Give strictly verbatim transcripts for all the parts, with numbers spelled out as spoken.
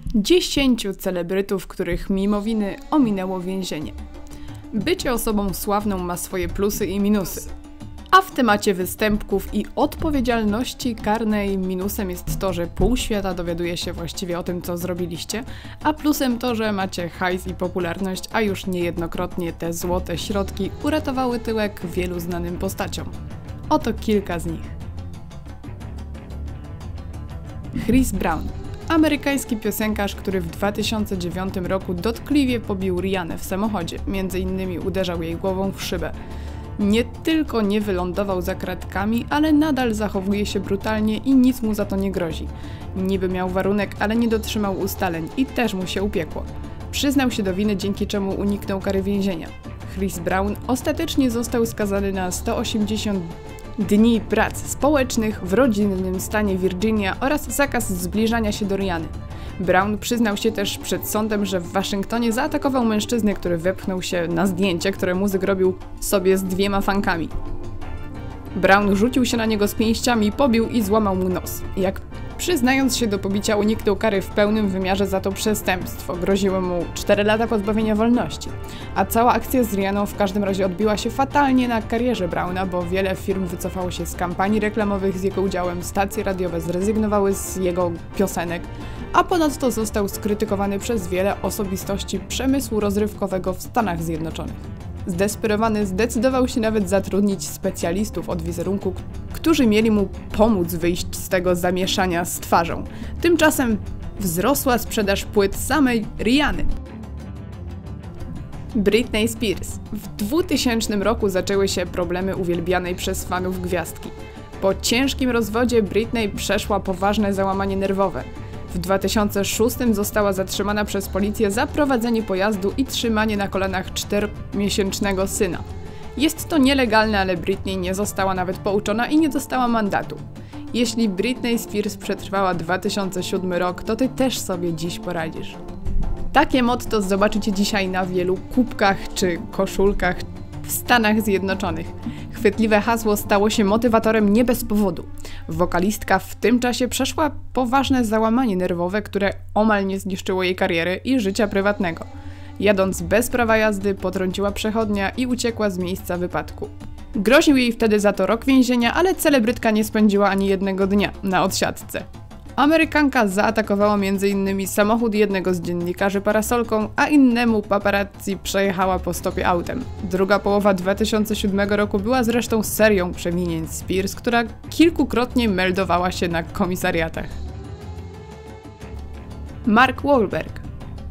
Dziesięciu celebrytów, których mimo winy ominęło więzienie. Bycie osobą sławną ma swoje plusy i minusy. A w temacie występków i odpowiedzialności karnej minusem jest to, że pół świata dowiaduje się właściwie o tym, co zrobiliście, a plusem to, że macie hajs i popularność, a już niejednokrotnie te złote środki uratowały tyłek wielu znanym postaciom. Oto kilka z nich. Chris Brown. Amerykański piosenkarz, który w dwa tysiące dziewiątym roku dotkliwie pobił Rihannę w samochodzie, między innymi uderzał jej głową w szybę. Nie tylko nie wylądował za kratkami, ale nadal zachowuje się brutalnie i nic mu za to nie grozi. Niby miał warunek, ale nie dotrzymał ustaleń i też mu się upiekło. Przyznał się do winy, dzięki czemu uniknął kary więzienia. Chris Brown ostatecznie został skazany na sto osiemdziesiąt dni prac społecznych w rodzinnym stanie Virginia oraz zakaz zbliżania się do Rihanny. Brown przyznał się też przed sądem, że w Waszyngtonie zaatakował mężczyznę, który wepchnął się na zdjęcie, które muzyk robił sobie z dwiema fankami. Brown rzucił się na niego z pięściami, pobił i złamał mu nos. Jak przyznając się do pobicia, uniknął kary w pełnym wymiarze za to przestępstwo. Groziły mu cztery lata pozbawienia wolności. A cała akcja z Rihanną w każdym razie odbiła się fatalnie na karierze Browna, bo wiele firm wycofało się z kampanii reklamowych z jego udziałem, stacje radiowe zrezygnowały z jego piosenek, a ponadto został skrytykowany przez wiele osobistości przemysłu rozrywkowego w Stanach Zjednoczonych. Zdesperowany zdecydował się nawet zatrudnić specjalistów od wizerunku, którzy mieli mu pomóc wyjść z tego zamieszania z twarzą. Tymczasem wzrosła sprzedaż płyt samej Rihanny. Britney Spears. W dwutysięcznym roku zaczęły się problemy uwielbianej przez fanów gwiazdki. Po ciężkim rozwodzie Britney przeszła poważne załamanie nerwowe. W dwa tysiące szóstym została zatrzymana przez policję za prowadzenie pojazdu i trzymanie na kolanach czteromiesięcznego syna. Jest to nielegalne, ale Britney nie została nawet pouczona i nie dostała mandatu. Jeśli Britney Spears przetrwała dwa tysiące siódmy rok, to ty też sobie dziś poradzisz. Takie motto zobaczycie dzisiaj na wielu kubkach czy koszulkach w Stanach Zjednoczonych. Chwytliwe hasło stało się motywatorem nie bez powodu. Wokalistka w tym czasie przeszła poważne załamanie nerwowe, które omal nie zniszczyło jej kariery i życia prywatnego. Jadąc bez prawa jazdy, potrąciła przechodnia i uciekła z miejsca wypadku. Groził jej wtedy za to rok więzienia, ale celebrytka nie spędziła ani jednego dnia na odsiadce. Amerykanka zaatakowała między innymi samochód jednego z dziennikarzy parasolką, a innemu paparazzi przejechała po stopie autem. Druga połowa dwa tysiące siódmego roku była zresztą serią przewinień Spears, która kilkukrotnie meldowała się na komisariatach. Mark Wahlberg.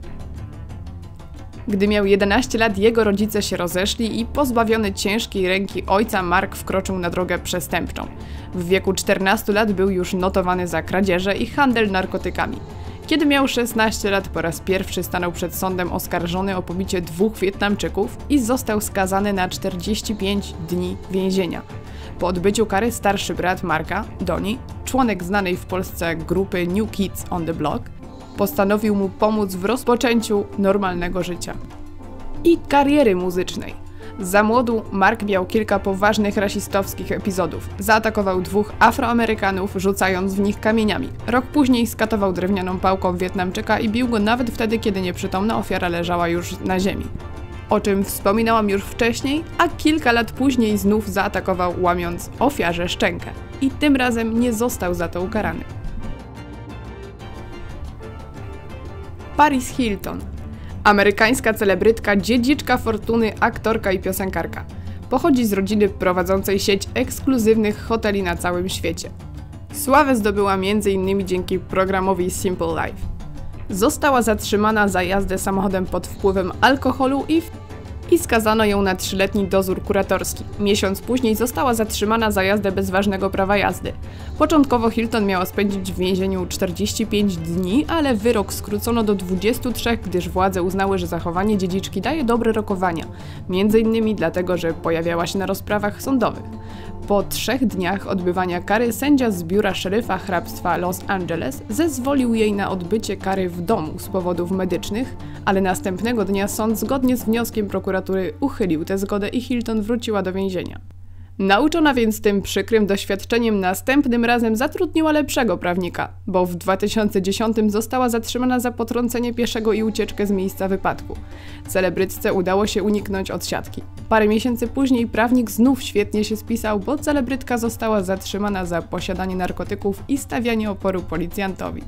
Gdy miał jedenaście lat, jego rodzice się rozeszli i pozbawiony ciężkiej ręki ojca Mark wkroczył na drogę przestępczą. W wieku czternastu lat był już notowany za kradzieże i handel narkotykami. Kiedy miał szesnaście lat, po raz pierwszy stanął przed sądem oskarżony o pobicie dwóch Wietnamczyków i został skazany na czterdzieści pięć dni więzienia. Po odbyciu kary starszy brat Marka, Donnie, członek znanej w Polsce grupy New Kids on the Block, postanowił mu pomóc w rozpoczęciu normalnego życia i kariery muzycznej. Za młodu Mark miał kilka poważnych rasistowskich epizodów. Zaatakował dwóch Afroamerykanów, rzucając w nich kamieniami. Rok później skatował drewnianą pałką Wietnamczyka i bił go nawet wtedy, kiedy nieprzytomna ofiara leżała już na ziemi. O czym wspominałam już wcześniej, a kilka lat później znów zaatakował, łamiąc ofiarze szczękę. I tym razem nie został za to ukarany. Paris Hilton. Amerykańska celebrytka, dziedziczka fortuny, aktorka i piosenkarka. Pochodzi z rodziny prowadzącej sieć ekskluzywnych hoteli na całym świecie. Sławę zdobyła między innymi dzięki programowi Simple Life. Została zatrzymana za jazdę samochodem pod wpływem alkoholu i, i skazano ją na trzyletni dozór kuratorski. Miesiąc później została zatrzymana za jazdę bez ważnego prawa jazdy. Początkowo Hilton miała spędzić w więzieniu czterdzieści pięć dni, ale wyrok skrócono do dwudziestu trzech, gdyż władze uznały, że zachowanie dziedziczki daje dobre rokowania. Między innymi dlatego, że pojawiała się na rozprawach sądowych. Po trzech dniach odbywania kary sędzia z biura szeryfa hrabstwa Los Angeles zezwolił jej na odbycie kary w domu z powodów medycznych, ale następnego dnia sąd zgodnie z wnioskiem prokuratury uchylił tę zgodę i Hilton wróciła do więzienia. Nauczona więc tym przykrym doświadczeniem następnym razem zatrudniła lepszego prawnika, bo w dwa tysiące dziesiątym została zatrzymana za potrącenie pieszego i ucieczkę z miejsca wypadku. Celebrytce udało się uniknąć od siatki. Parę miesięcy później prawnik znów świetnie się spisał, bo celebrytka została zatrzymana za posiadanie narkotyków i stawianie oporu policjantowi.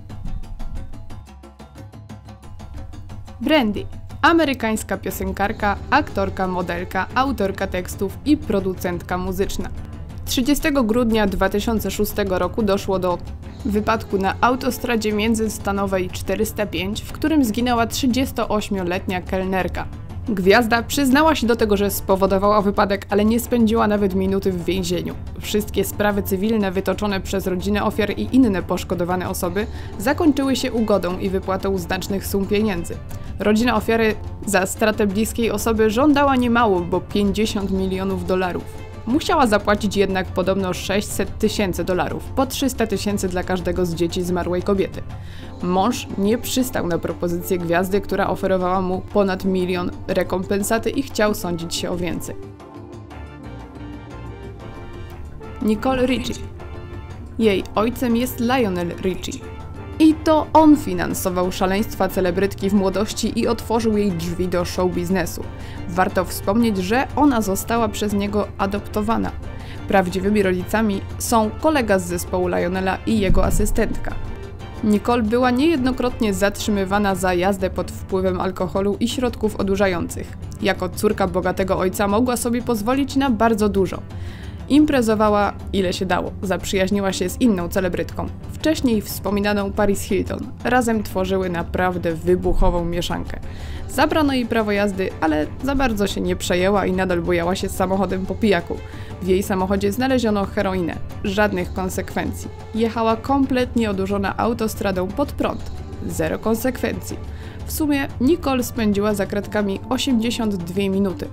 Brandy. Amerykańska piosenkarka, aktorka, modelka, autorka tekstów i producentka muzyczna. trzydziestego grudnia dwa tysiące szóstego roku doszło do wypadku na autostradzie międzystanowej czterysta pięć, w którym zginęła trzydziestoośmioletnia kelnerka. Gwiazda przyznała się do tego, że spowodowała wypadek, ale nie spędziła nawet minuty w więzieniu. Wszystkie sprawy cywilne wytoczone przez rodzinę ofiar i inne poszkodowane osoby zakończyły się ugodą i wypłatą znacznych sum pieniędzy. Rodzina ofiary za stratę bliskiej osoby żądała niemało, bo pięćdziesiąt milionów dolarów. Musiała zapłacić jednak podobno sześćset tysięcy dolarów, po trzysta tysięcy dla każdego z dzieci zmarłej kobiety. Mąż nie przystał na propozycję gwiazdy, która oferowała mu ponad milion rekompensaty i chciał sądzić się o więcej. Nicole Richie. Jej ojcem jest Lionel Richie. I to on finansował szaleństwa celebrytki w młodości i otworzył jej drzwi do show biznesu. Warto wspomnieć, że ona została przez niego adoptowana. Prawdziwymi rodzicami są kolega z zespołu Lionela i jego asystentka. Nicole była niejednokrotnie zatrzymywana za jazdę pod wpływem alkoholu i środków odurzających. Jako córka bogatego ojca mogła sobie pozwolić na bardzo dużo. Imprezowała ile się dało, zaprzyjaźniła się z inną celebrytką, wcześniej wspominaną Paris Hilton. Razem tworzyły naprawdę wybuchową mieszankę. Zabrano jej prawo jazdy, ale za bardzo się nie przejęła i nadal bujała się z samochodem po pijaku. W jej samochodzie znaleziono heroinę. Żadnych konsekwencji. Jechała kompletnie odurzona autostradą pod prąd. Zero konsekwencji. W sumie Nicole spędziła za kratkami osiemdziesiąt dwie minuty.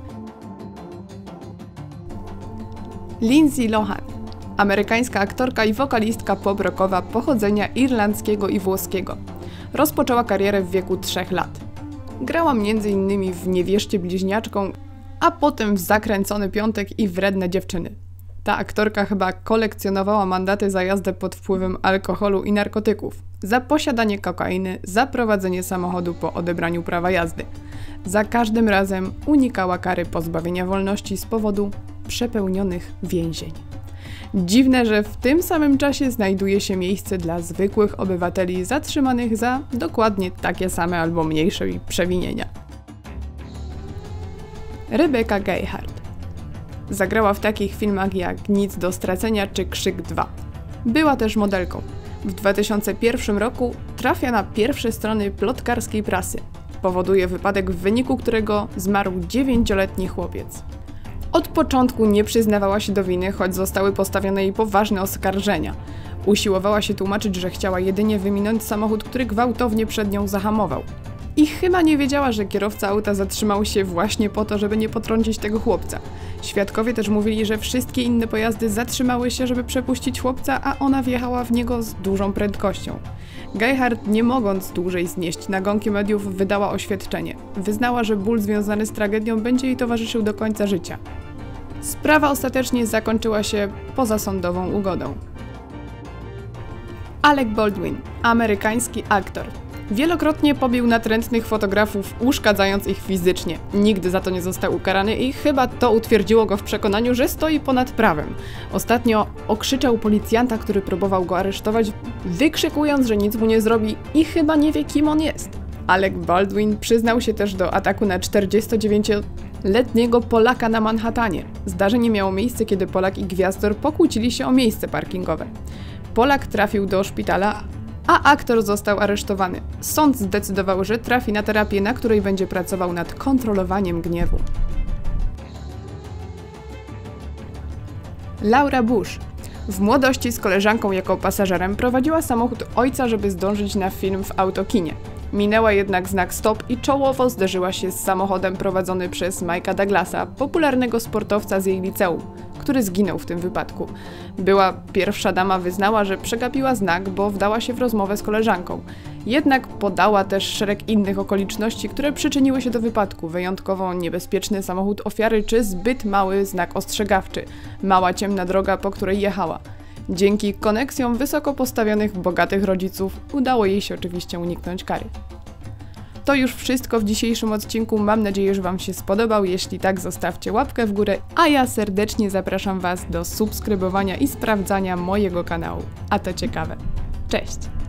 Lindsay Lohan. Amerykańska aktorka i wokalistka pop-rockowa pochodzenia irlandzkiego i włoskiego. Rozpoczęła karierę w wieku trzech lat. Grała między innymi w Niewieście bliźniaczką, a potem w Zakręcony piątek i Wredne dziewczyny. Ta aktorka chyba kolekcjonowała mandaty za jazdę pod wpływem alkoholu i narkotyków, za posiadanie kokainy, za prowadzenie samochodu po odebraniu prawa jazdy. Za każdym razem unikała kary pozbawienia wolności z powodu przepełnionych więzień. Dziwne, że w tym samym czasie znajduje się miejsce dla zwykłych obywateli zatrzymanych za dokładnie takie same albo mniejsze przewinienia. Rebecca Gayheart. Zagrała w takich filmach jak Nic do stracenia czy Krzyk dwa. Była też modelką. W dwa tysiące pierwszym roku trafia na pierwsze strony plotkarskiej prasy. Powoduje wypadek, w wyniku którego zmarł dziewięcioletni chłopiec. Od początku nie przyznawała się do winy, choć zostały postawione jej poważne oskarżenia. Usiłowała się tłumaczyć, że chciała jedynie wyminąć samochód, który gwałtownie przed nią zahamował. I chyba nie wiedziała, że kierowca auta zatrzymał się właśnie po to, żeby nie potrącić tego chłopca. Świadkowie też mówili, że wszystkie inne pojazdy zatrzymały się, żeby przepuścić chłopca, a ona wjechała w niego z dużą prędkością. Gayheart, nie mogąc dłużej znieść nagonki mediów, wydała oświadczenie. Wyznała, że ból związany z tragedią będzie jej towarzyszył do końca życia. Sprawa ostatecznie zakończyła się pozasądową ugodą. Alec Baldwin, amerykański aktor. Wielokrotnie pobił natrętnych fotografów, uszkadzając ich fizycznie. Nigdy za to nie został ukarany i chyba to utwierdziło go w przekonaniu, że stoi ponad prawem. Ostatnio okrzyczał policjanta, który próbował go aresztować, wykrzykując, że nic mu nie zrobi i chyba nie wie, kim on jest. Alec Baldwin przyznał się też do ataku na czterdziestodziewięcioletniego Polaka na Manhattanie. Zdarzenie miało miejsce, kiedy Polak i gwiazdor pokłócili się o miejsce parkingowe. Polak trafił do szpitala, a aktor został aresztowany. Sąd zdecydował, że trafi na terapię, na której będzie pracował nad kontrolowaniem gniewu. Laura Bush. W młodości z koleżanką jako pasażerem prowadziła samochód ojca, żeby zdążyć na film w autokinie. Minęła jednak znak stop i czołowo zderzyła się z samochodem prowadzony przez Mike'a Douglasa, popularnego sportowca z jej liceum, który zginął w tym wypadku. Była pierwsza dama wyznała, że przegapiła znak, bo wdała się w rozmowę z koleżanką. Jednak podała też szereg innych okoliczności, które przyczyniły się do wypadku. Wyjątkowo niebezpieczny samochód ofiary czy zbyt mały znak ostrzegawczy. Mała ciemna droga, po której jechała. Dzięki koneksjom wysoko postawionych, bogatych rodziców udało jej się oczywiście uniknąć kary. To już wszystko w dzisiejszym odcinku. Mam nadzieję, że Wam się spodobał. Jeśli tak, zostawcie łapkę w górę, a ja serdecznie zapraszam Was do subskrybowania i sprawdzania mojego kanału. A to ciekawe. Cześć!